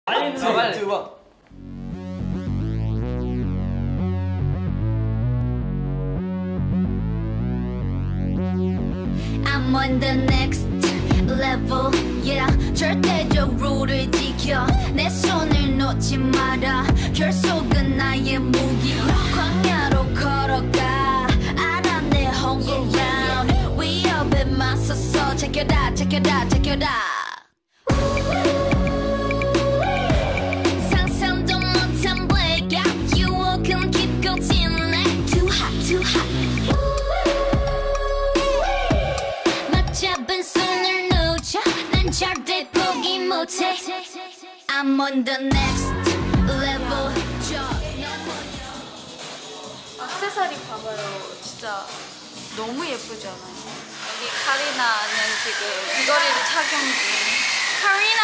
빨리. 3, 2, 1. I'm on the next level, yeah. 절대적으로를 지켜 내 손을 놓지 마라. 결속은 나의 무기. 광야로 걸어가 알아 내 home ground. 위협에 맞서서 제껴라 제껴라 제껴라. 상상도 못한 blackout 유혹은 깊고 진해. Too hot too hot. 잡은 손을 놓쳐 난 절대 포기 못해. I'm on the next level. 액세서리 봐봐요. 진짜 너무 예쁘지 않아요? 여기 카리나는 지금 귀걸이를 착용 중. 카리나!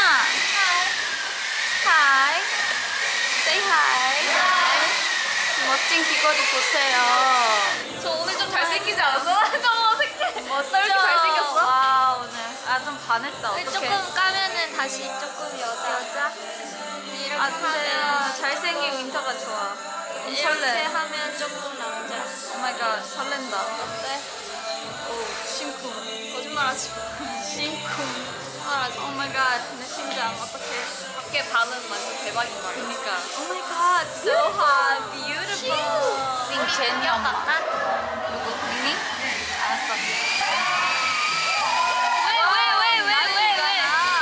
Hi! Say hi! 멋진 귀걸이 보세요. 저 오늘 좀 잘생기지 않았어? 너무 어색해. 어떨 때 잘생겼어? 와 오늘 좀 반했다. 어떡해. 조금 까면은 다시 조금 여자? 이렇게 하면 잘생긴 윈터가 좋아. 이렇게 설레. 하면 조금 남자. 오 마이 갓 설렌다. 어때? 오 심쿵. 거짓말하지 마. 심쿵. 거짓말하지 마. 오 마이 갓 내 심장 어떡해. 밖에 반응 완전 대박인 거 같아. 그니까. 오 마이 갓 so hot, beautiful. ning 제니 엄마. 누구? 닝닝? 응. 알았어. 왜?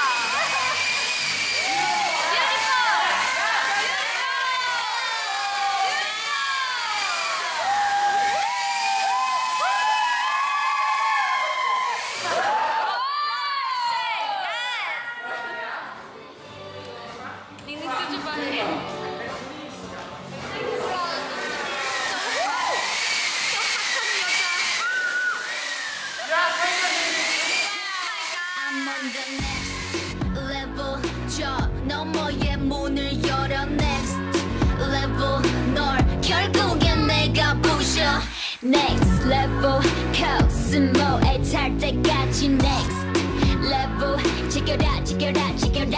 닝닝 수줍어해. I'm on the next level. 저 너머의 문을 열어. Next level. 널 결국엔 내가 부셔. Next level. 코스모에 탈 때까지 next level. 지켜라 지켜라 지켜라.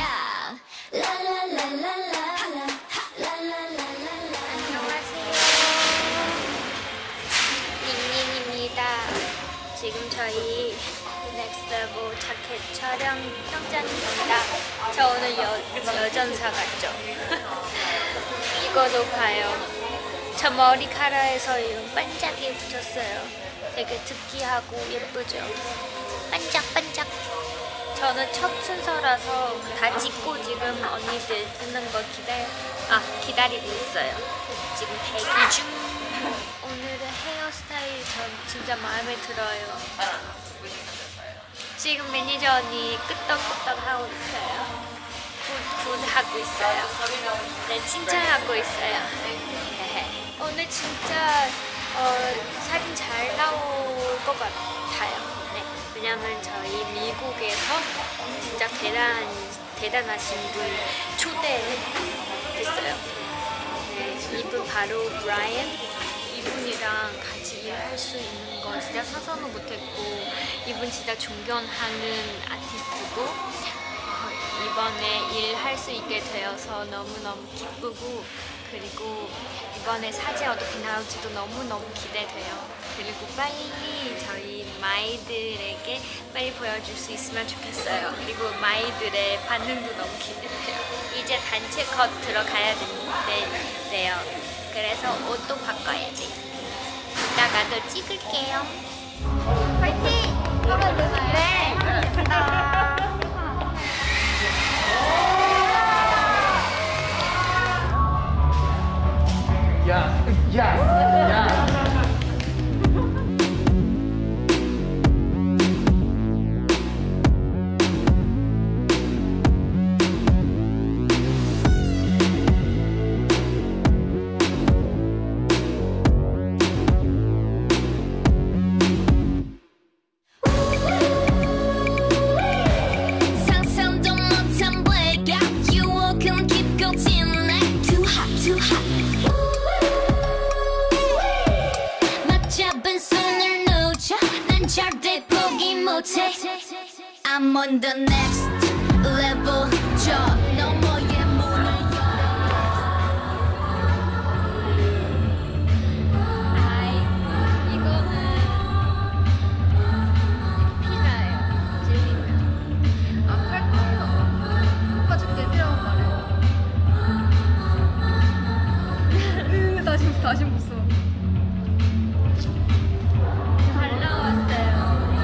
라라라라라. 안녕하세요. 닝닝입니다. 지금 저희 넥스트 레벨 자켓 촬영 현장입니다. 저 오늘 여전사 같죠? 이거도 봐요. 저 머리카락에서 이런 반짝이 붙였어요. 되게 특이하고 예쁘죠? 반짝반짝. 저는 첫 순서라서 다 찍고 지금 언니들 뜨는 거 기다리고 있어요. 지금 대기 중. 오늘의 헤어스타일 전 진짜 마음에 들어요. 지금 매니저 언니 끄떡끄떡 하고 있어요. 굿 하고 있어요. 네, 칭찬하고 있어요. 오늘 진짜 사진 잘 나올 것 같아요. 네, 왜냐면 저희 미국에서 진짜 대단하신 분 초대했어요. 네, 이분 바로 브라이언. 이분이랑 같이 일할 수 있는 거 진짜 상상도 못했고, 이분 진짜 존경하는 아티스트고, 이번에 일할 수 있게 되어서 너무너무 기쁘고, 그리고 이번에 사진 어떻게 나올지도 너무너무 기대돼요. 그리고 빨리 저희 마이들에게 빨리 보여줄 수 있으면 좋겠어요. 그리고 마이들의 반응도 너무 기대돼요. 이제 단체 컷 들어가야 돼요. 그래서 옷도 바꿔야 돼. 이따가 또 찍을게요. 파이팅! 하면 되나요? 네! 상상도 못한 blackout 유혹은 깊고 진해. Too hot too hot. 맞잡은 손을 놓쳐 난 절대 포기 못해. I'm on the next level. 저 너머의 문 다시 무서. 잘 나왔어요.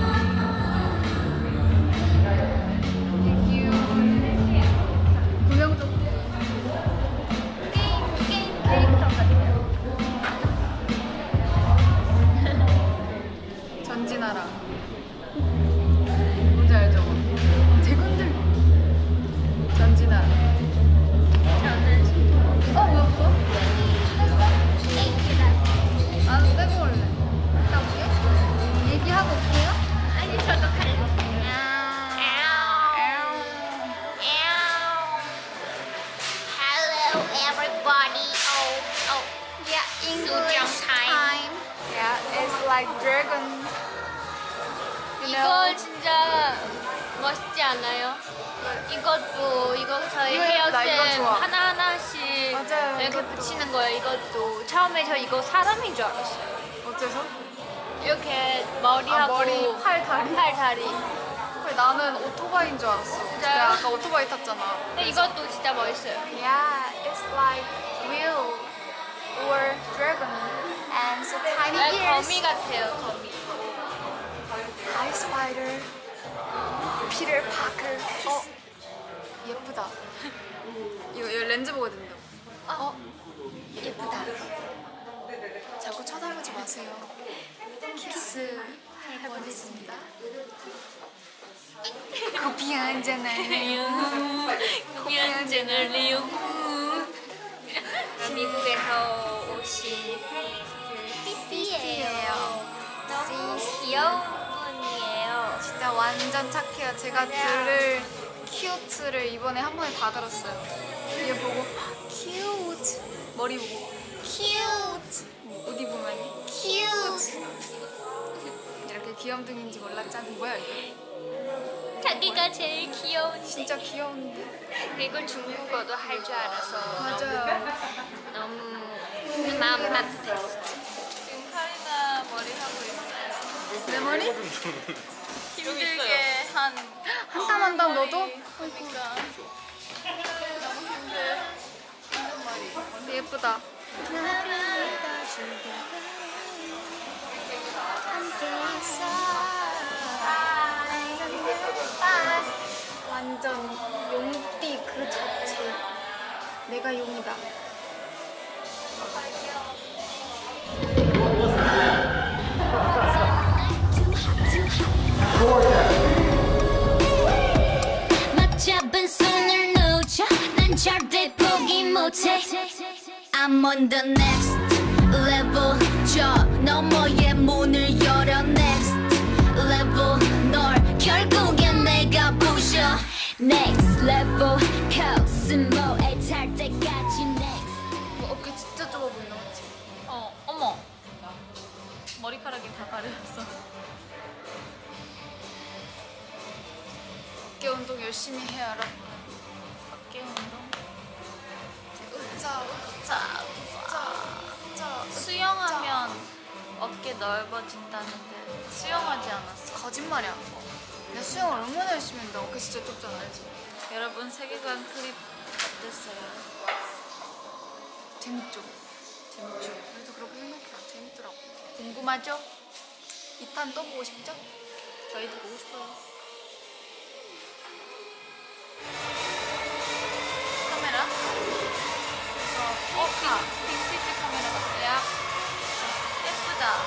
구명조. 게임 캐릭터 같아요. 전진하라. 뭔지 알죠? 대군들. 전진하라. 저는 왜 없어? 나도 빼고 올래. 갔다 올게. 얘기하고 올게요. 아니 저도 갈래. Hello everybody. Oh, yeah, English time. Yeah, it's like dragon. 이거 진짜 멋있지 않아요? 이것도 이거 저희 이거 나 이거 헤어쌤 좋아. 하나하나씩 맞아요, 이렇게 이것도. 붙이는 거예요. 이것도 처음에 저 이거 사람인 줄 알았어요. 어째서? 이렇게 머리하고 머리, 팔, 다리. 팔, 다리. 그래, 나는 오토바이인 줄 알았어. 내가 아까 오토바이 탔잖아. 근데 이것도 진짜 멋있어요. Yeah, it's like wheel or dragon and so tiny 네, ears. 거미 같아요, 거미. Hi spider. Peter Parker. 예쁘다. 이거 렌즈 보고 된다. 예쁘다. 자꾸 쳐다보지 마세요. 키스 해보겠습니다. 커피 한잔 할래요? 커피 한잔 할래요? 미국에서 오신 CC예요. 너무 귀여운 분이에요. 진짜 완전 착해요. 제가 들을 큐트를 이번에 한 번에 다 들었어요. 얘 보고 큐트 머리 보고 큐트 옷 입으면 큐트 이렇게 귀염둥이인지 몰랐잖아. 뭐야 이게? 자기가 제일 귀여운. 진짜 귀여운데? 그리고 중국어도 할 줄 알아서 맞아요. 너무 마음 따뜻했어. 지금 카리나 머리 하고 있어요. 내 머리? 힘들게 한 땀 한 땀 너도? 그러니까 너무 힘든 머리. 예쁘다. 완전 용띠 그 자체. 내가 용이다. 맞잡은 손을 놓자 난 절대 포기 못해 I'm on the next level 저 너머의 문을 열어 next level 널 결국엔 내가 부셔 next level 코스모에 탈 때까지 next 어깨 진짜 좁아 보이나 맞지? 어머. 머리카락이 다 가려졌어. 어깨 운동 열심히 해요 여러분. 어깨 운동. 으짜. 수영하면 어깨 넓어진다는데 수영하지 않았어. 거짓말이야. 내가 수영을 얼마나 열심히 했는데 어깨 진짜 좁잖아 알지? 여러분 세계관 클립 어땠어요? 재밌죠? 그래도 그렇게 생각해. 재밌더라고. 궁금하죠? 2탄 또 보고 싶죠? 저희도 보고 싶어요. 카메라? 빈티지 카메라 같아요. 예쁘다.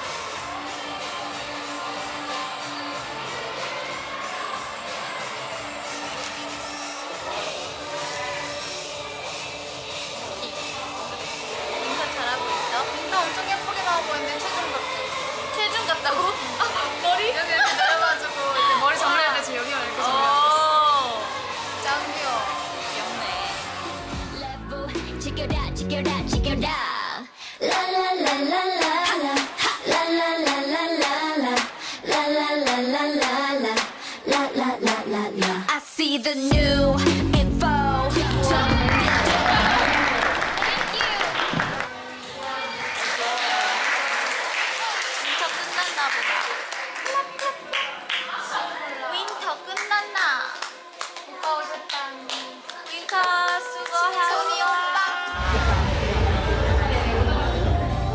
인사 잘하고 있어? 나 엄청 예쁘게 나와 보이는데 체중 같아. 체중 같다고? 머리? 여기 이렇게 내려가지고 이제 머리 정리할 때 지금 여기만 이렇게 정리하고 있어. 짱 귀여워. 귀엽네. level 지켜라 라라라라라라 라라라라라라 라라라라라라 라라라라라 I see the new info 윈터 끝났나 보다. 윈터 끝났나? 오빠 오셨다. 윈터 수고하셨어. 소니 오빠.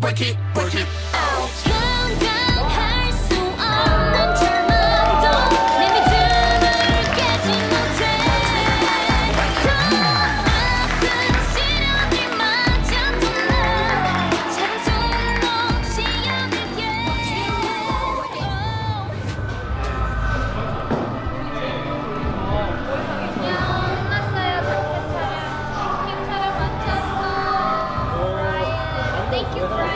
work it, work it. 감당할 수 없는 절망도 내 믿음을 깨지 못해 더 아픈 시련들마저도 난 작은 손으로 지어낼게 끝났어요. 자켓 촬영 마쳤어. Thank you.